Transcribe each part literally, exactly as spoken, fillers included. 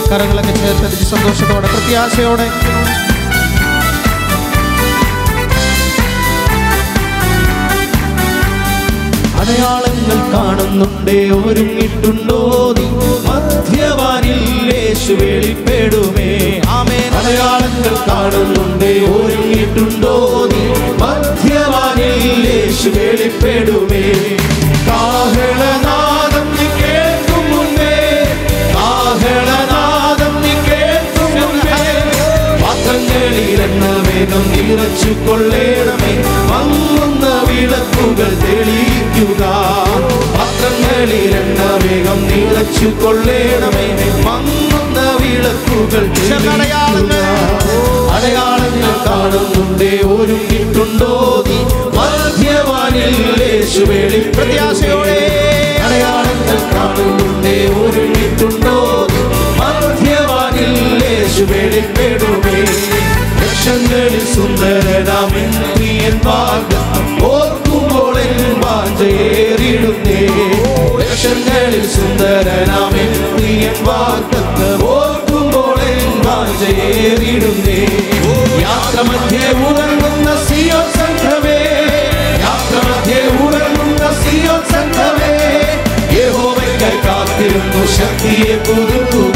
കരങ്ങളൊക്കെ ചേർത്തടിച്ച് സന്തോഷത്തോടെ പ്രത്യാശയോടെ അടയാളങ്ങൾ കാണുന്നുണ്ടേ ഒരുങ്ങിട്ടുണ്ടോ നീ മധ്യവാനിൽ യേശു വെളിപ്പെടുമേ. ആമേൻ. അടയാളങ്ങൾ കാണുന്നുണ്ടേ ഒരുങ്ങിട്ടുണ്ടോ നീ മധ്യവാനിൽ യേശു വെളിപ്പെടുമേ. കാഹളനാദം നീ കേൾക്കും മുൻപേ, കാഹളനാദം നീ കേൾക്കും മുൻപേ പാത്രങ്ങളിൽ എണ്ണ വേഗം നിറച്ചു കൊള്ളേണമേ. മങ്ങുന്ന വിളക്കുകൾ തെളിയിക്കുക, പാത്രങ്ങളിൽ എണ്ണ വേഗം നിറച്ചു കൊള്ളേണമേ. മങ്ങുന്ന വിളക്കുകൾ തെളിയിക്കുക. അടയാളങ്ങൾ കാണുന്നുണ്ടേ ഒരുങ്ങിട്ടുണ്ടോ നീ മധ്യവാനിൽ യേശു വെളിപ്രത്യാശയോടെ. അടയാളങ്ങൾ കാണുന്നുണ്ടേ ഒരുങ്ങിട്ടുണ്ടോ നീ മധ്യവാനിൽ യേശു വെളിപ്പെടുമേ. ലക്ഷങ്ങളിൽ സുന്ദരനാമിൻ പ്രിയൻ വാഗ്ദത്തം ഓർക്കുമ്പോൾ എൻ വാഞ്ചയേറിടുന്നേ. ലക്ഷങ്ങളിൽ സുന്ദരനാമിൻ പ്രിയൻ വാഗ്ദത്തം ഓർക്കുമ്പോൾ എൻ വാഞ്ചയേറിടുന്നേ. യാത്രമധ്യേ ഉറങ്ങുന്ന സിയോൻ സംഘമേ, യാത്രമധ്യേ ഉറങ്ങുന്ന സിയോൻ സംഘമേ, യഹോവയ്ക്കായി കാത്തിരുന്നു ശക്തിയെ പുതുക്കുക.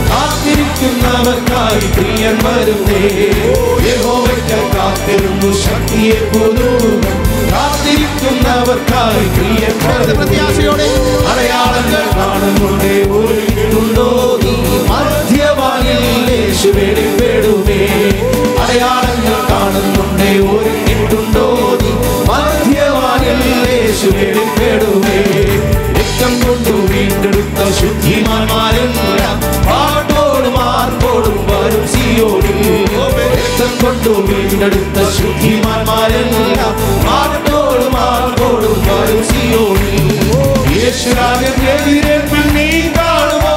കാത്തിരിക്കുന്നവർക്കായി പ്രിയൻ വരുന്നേ. യഹോവയ്ക്കായി കാത്തിരുന്നു ശക്തിയെ പുതുക്കുക. കാത്തിരിക്കുന്നവർക്കായി പ്രിയൻ പ്രത്യാശയോടെ. അടയാളങ്ങൾ കാണുന്നുണ്ടേ ഒരുങ്ങിട്ടുണ്ടോ നീ മധ്യവാനിൽ യേശു വെളിപ്പെടുമേ. അടയാളങ്ങൾ കാണുന്നുണ്ടേ ഒരുങ്ങിട്ടുണ്ടോ നീ മധ്യവാനിൽ യേശു വെളിപ്പെടുമേ. രക്തം കൊണ്ടു വീണ്ടെടുത്ത ശുദ്ധിമാന്മാരെല്ലാം പാട്ടോടും ആർപ്പോടും വരും സിയോനിൽ. രക്തം കൊണ്ടു വീണ്ടെടുത്ത ശുദ്ധിമാന്മാരെല്ലാം പാട്ടോടും ആർപ്പോടും വരും സിയോനിൽ. യേശുരാജൻ എതിരേൽപ്പിൽ നീ കാണുമോ,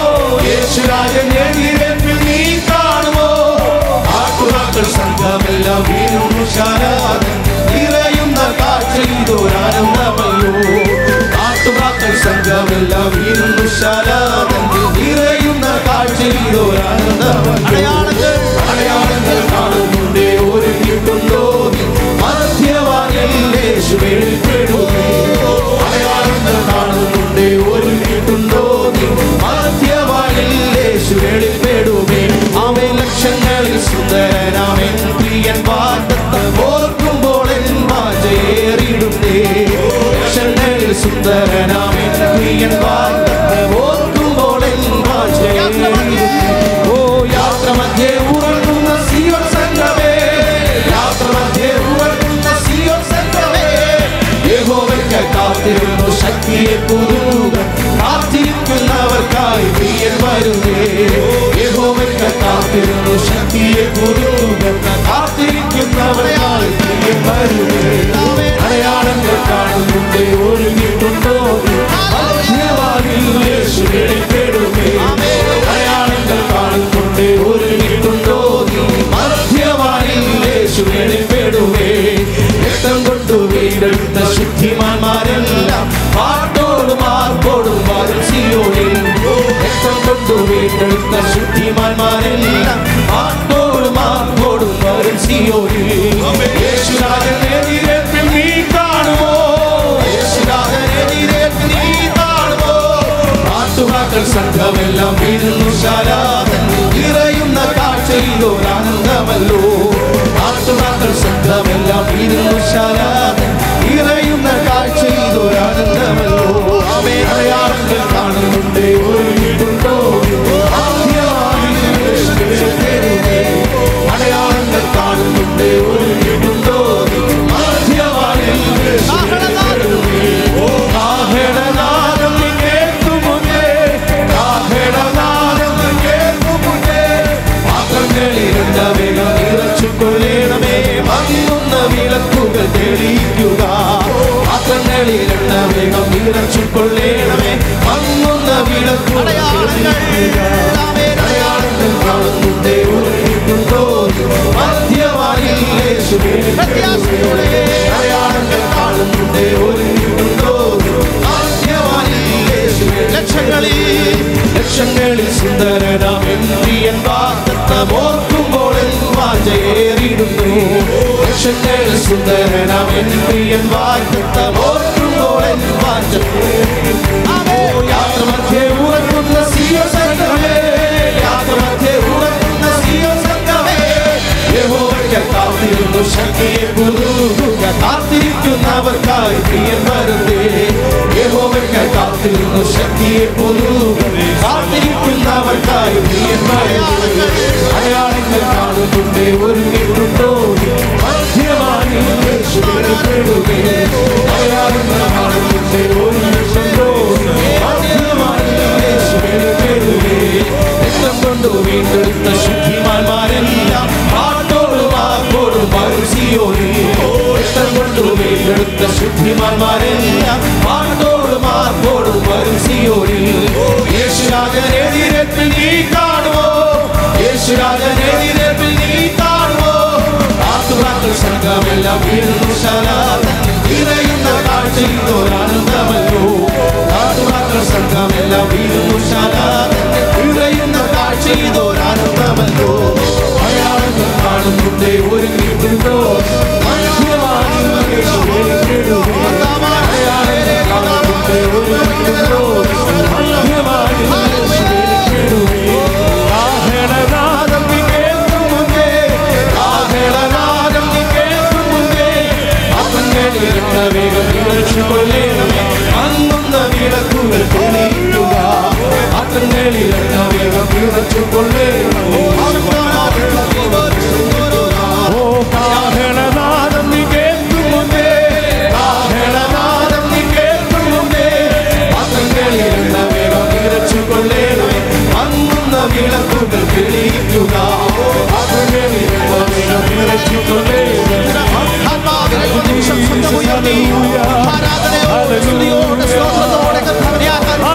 യേശുരാജൻ എതിരേൽപ്പിൽ നീ കാണുമോ. ആട്ടുകാക്കൾ സംഘമെല്ലാം വീഴുന്നു ശാരാതൻ നിറയുന്ന കാഴ്ചയിലൊരാനന്ദമയോ. ആട്ടുകാക്കൾ സംഘമെല്ലാം വീഴുന്നു ശാരാതൻ നിറയുന്ന കാഴ്ചയിലൊരാനന്ദമയോ. അടയാളങ്ങൾ അടയാളങ്ങൾ കാണുന്നുണ്ടേ ഒരുങ്ങിട്ടുണ്ടോ നീ മധ്യവാനിൽ യേശു വെളിപ്പെടുമേ. അടയാളങ്ങൾ കാണുന്നുണ്ടേ ഒരുങ്ങിട്ടുണ്ടോ നീ മധ്യവാനിൽ യേശു വെളിപ്പെടുമേ. അവൻ ലക്ഷങ്ങളിൽ സുന്ദരനാമൻ പ്രിയൻ വാഗ്ദത്തം ഓർക്കുമ്പോൾ എൻ വാഞ്ചയേറിടുന്നേ. ലക്ഷങ്ങളിൽ സുന്ദരനാമൻ പ്രിയൻ വാഗ്ദത്തം ഓർക്കുമ്പോൾ എൻ വാഞ്ചയേറിടുന്നേ. ഓ യാത്രമധ്യേ ഉറങ്ങുന്ന സിയോൻ സംഘമേ, യാത്രമധ്യേ ഉറങ്ങുന്ന സിയോൻ സംഘമേ, യഹോവയ്ക്കായി കാത്തിരുന്നു ശക്തിയെ പുതുക്കുക. കാത്തിരിക്കുന്നവർക്കായി പ്രിയൻ വരുന്നേ. യഹോവയ്ക്കായി കാത്തിരുന്നു ശക്തിയെ പുതുക്കുക. കാത്തിരിക്കുന്നവർക്കായി പ്രിയൻ വരുന്നേ. അടയാളങ്ങൾ കാണുന്നുണ്ടേ ഒരുങ്ങിട്ടുണ്ടോ മധ്യവാനിൽ യേശു വെളിപ്പെടുമേ. അടയാളങ്ങൾ കാണുന്നുണ്ടേ ഒരുങ്ങിട്ടുണ്ടോ മധ്യവാനിൽ യേശു വെളിപ്പെടുമേ. രക്തം കൊണ്ടു വീണ്ടെടുത്ത ശുദ്ധിമാന്മാരെല്ലാം പാട്ടോടും ആർപ്പോടും വരും സിയോനിൽ. രക്തം കൊണ്ടു വീണ്ടെടുത്ത ശുദ്ധിമാന്മാരെല്ലാം പാട്ടോടും ആർപ്പോടും വരും സിയോനിൽ. യേശുരാജൻ എതിരേൽപ്പിൽ നീ കാണുമോ, യേശുരാജൻ എതിരേൽപ്പിൽ നീ കാണുമോ. ആട്ടുകാക്കൾ സംഘമെല്ലാം വീഴുന്നു ശാരാതൻ നിറയുന്ന കാഴ്ചയിലൊരാനന്ദമല്ലോ. ആട്ടുകാക്കൾ സംഘമെല്ലാം വീഴുന്നു ശാരാതൻ നിറയുന്ന കാഴ്ചയിലൊരാനന്ദമല്ലോ. ആമേൻ. അടയാളങ്ങൾ കാണുന്നുണ്ടേ ഒരുങ്ങിട്ടുണ്ടോ അടയാളങ്ങൾ കാണുന്നുണ്ടേ ഒരുങ്ങിട്ടുണ്ടോ മധ്യവാനിൽ കാഹളനാദം കേൾക്കുമുന്നേ, കാഹളനാദം കേൾക്കുമുന്നേ പാത്രങ്ങളിൽ എണ്ണ വേഗം നിറച്ചു കൊള്ളേണമേ. വേഷങ്ങളിൽ സുന്ദരനാം എൻ പ്രിയൻ വാഗ്ദത്തം ഓർക്കുമ്പോൾ എൻ വാഞ്ച യാത്രമധ്യേ ഉറക്കുന്ന സിയോൻ സംഘമേ, യാത്രമധ്യേ ഉറക്കുന്ന സിയോൻ സംഘമേ, യഹോവയ്ക്ക് കാത്തിരുന്നു ശക്തിയെ പുതുക്കുക, കാത്തിരിക്കുന്നവർക്കായി പ്രിയൻ വരുന്നേ. യഹോവയ്ക്ക് കാത്തിരുന്നു ശക്തിയെ പുതുക്കുക, കാത്തിരിക്കുന്നവർക്കായി പ്രിയൻ വരുന്നേ. അടയാളങ്ങൾ കാണുന്നുണ്ടേ ഒരുങ്ങിയിട്ടുണ്ടോ മധ്യവാനിൽ യേശു വെളിപ്പെടുകേ. അടയാളങ്ങൾ കാണുന്നുണ്ടേ ഒരുങ്ങിയിട്ടുണ്ടോ മധ്യവാനിൽ യേശു വെളിപ്പെടുകേ. രക്തം കൊണ്ട് വീണ്ടെടുത്ത ശുദ്ധിമാന്മാരെല്ലാം പാട്ടോടും വാക്കോടും വരും സിയോനിൽ. രക്തം കൊണ്ട് വീണ്ടെടുത്ത ശുദ്ധിമാന്മാരെല്ലാം പാട്ടോടും വാക്കോടും വരും സിയോനിൽ. യേശുരാജനെതിരേൽപ്പിൽ നീ കാണുമോ, യേശുരാജനെതിരേൽപ്പിൽ നീ കാണുമോ. ആത്തുറാക്കൾ സംഘമെല്ലാം വീഴുന്നുശാല നിറയുന്ന കാഴ്ചയിലൊരാനന്ദമല്ലോ. ആത്തുറാക്കൾ സംഘമെല്ലാം വീഴുന്നുശാല നിറയുന്ന കാഴ്ചയിലൊരാനന്ദമല്ലോ. അയാളങ്ങൾ കാണുന്നുണ്ടേ ഒരുങ്ങിയിട്ടുണ്ടോ മധ്യവാനിൽ യേശു വെളിപ്പെടുകേ. അയാളങ്ങൾ കാണുന്നുണ്ടേ ഒരുങ്ങിയിട്ടുണ്ടോ മധ്യവാനിൽ യേശു വെളിപ്പെടുകേ. കാഹളനാദം നീ കേൾക്കുമുന്നേ, കാഹളനാദം നീ കേൾക്കുമുന്നേ, അപ്പങ്ങളിരുന്ന വേഗം വിളിച്ചുകൊള്ളേണമേ. മങ്ങുന്ന വിളക്കുകൾ തെളിയിക്കുക, അപ്പങ്ങളിരുന്ന വേഗം വിളിച്ചുകൊള്ളേണമേ. ഓ കാഹളനാദം നീ കേൾക്കുമുന്നേ, കാഹളനാദം നീ കേൾക്കുമുന്നേ, അപ്പങ്ങളിരുന്ന വേഗം വിളിച്ചുകൊള്ളേണമേ. മങ്ങുന്ന വിളക്കുകൾ തെളിയിക്കുക, അപ്പങ്ങളിരുന്ന വേഗം വിളിച്ചുകൊള്ളേണമേ.